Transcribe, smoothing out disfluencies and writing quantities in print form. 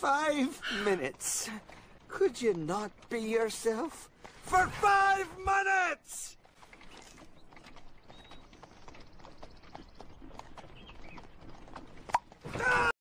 5 minutes. Could you not be yourself? For 5 minutes!